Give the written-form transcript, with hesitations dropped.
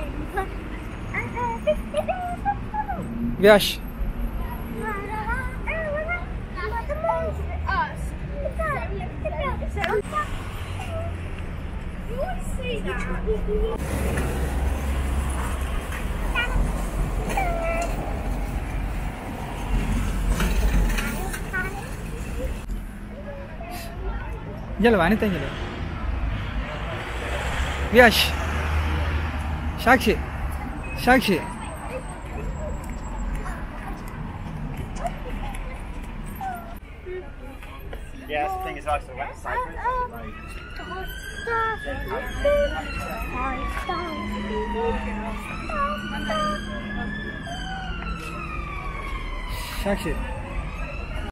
Viaje. يلا بعدين تاني يلا. Viaje. Sakshi. Sakshi. Yeah, that's the thing is I also went to Cyprus. Sakshi.